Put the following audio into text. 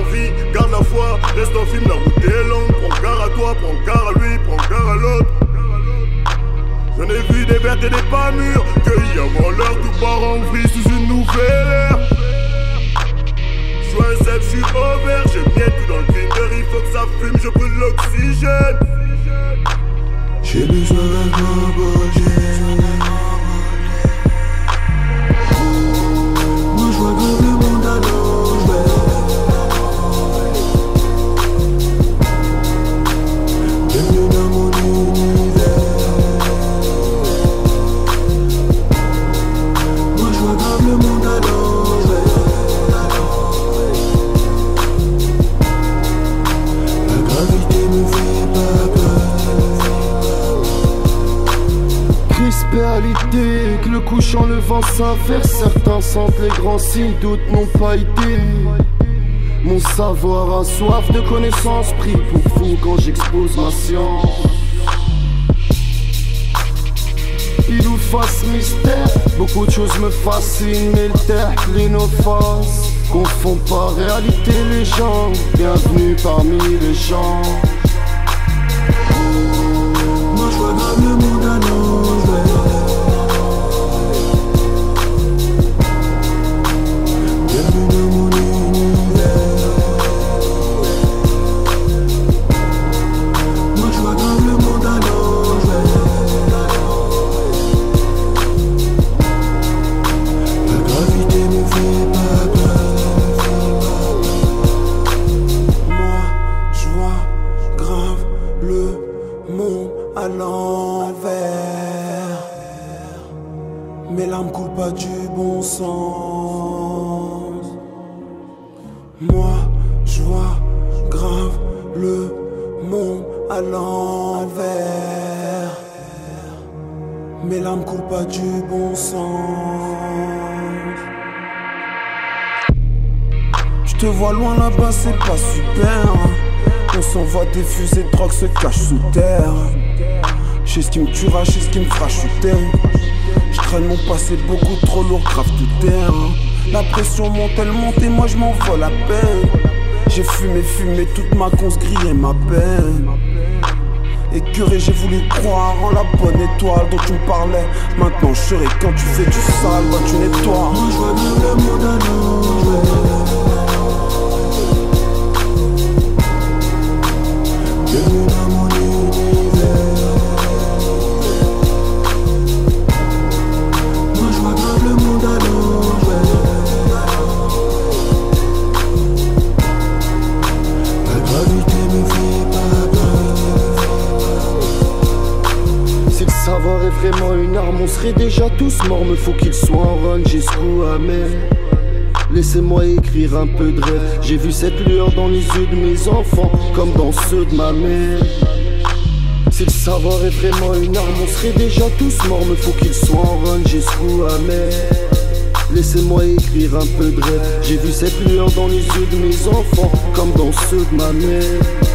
vie, garde la foi, reste en film, la route est longue. Prends garde à toi, prends garde à lui, prends garde à l'autre. J'en ai vu des vertes et des pas mûres, cueillis avant l'heure, tout part en vrille sous une nouvelle ère. J'suis un zèbre, j'suis au vert, j'ai bien tout dans le grinder, il faut que ça fume, je brûle l'oxygène. J'ai besoin d'un cambodgien. Moi je vois grave le monde à l'envers. Bienvenue dans mon univers. Moi je vois grave le monde à l'envers. La gravité me fait pas peur. Crispéalité, que le couchant le vent s'inverse. Certains sentent les grands signes, d'autres n'ont pas idée. Mon savoir a soif de connaissances, pris pour fou quand j'expose ma science. Pile ou face mystère, beaucoup de choses me fascinent, mais le terre l'inoffense confond pas réalité les gens. Bienvenue parmi les gens. Moi je vois grave le monde à l'envers. Bienvenue dans mon univers. Moi je vois grave le monde à l'envers. La gravité me fait pas peur. Moi je vois grave le monde à l'envers. Mes larmes coulent pas du bon sens. Moi je vois grave le monde à l'envers. Mes larmes coulent pas du bon sens. Je te vois loin là-bas, c'est pas super. On s'envoie des fusées de drogue se cachent sous terre. Je sais ce qui me tuera, je sais ce qui me fera chuter. Je traîne mon passé beaucoup trop lourd, grave tout terre. La pression monte, elle monte et moi je m'en vole la peine. J'ai fumé toute ma conce grillait ma peine. Écœuré, j'ai voulu croire en la bonne étoile dont tu me parlais. Maintenant je serai quand tu fais du sale, quand tu nettoies. Moi je vois bien le monde à l'envers. Bienvenue dans mon univers. Moi je vois grave le monde à l'envers. La gravité me fait pas peur. Si le savoir est vraiment une arme, on serait déjà tous morts. Me faut qu'il soit en run jusqu'au amer. Laissez-moi écrire un peu de rêve. J'ai vu cette lueur dans les yeux de mes enfants, comme dans ceux de ma mère. Si le savoir est vraiment une arme, on serait déjà tous morts. Me faut qu'il soit en run jusqu'au amer. Laissez-moi écrire un peu de rêve. J'ai vu cette lueur dans les yeux de mes enfants, comme dans ceux de ma mère.